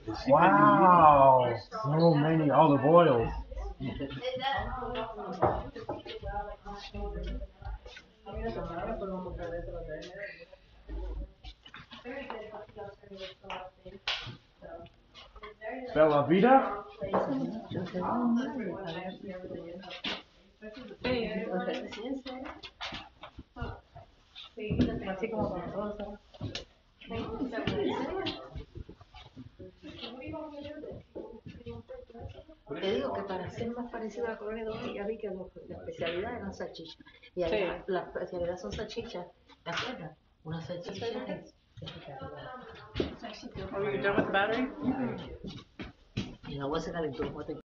Wow, so many olive oils. Bella Vita? Así como con rosa. Te digo que para ser más parecido a la colonia de hoy, ya vi que la especialidad eran salchichas. Y allá la especialidad son salchichas. ¿Te acuerdas? Una salchicha es espectacular. Are you done with the battery? Y la voy a sacar en tu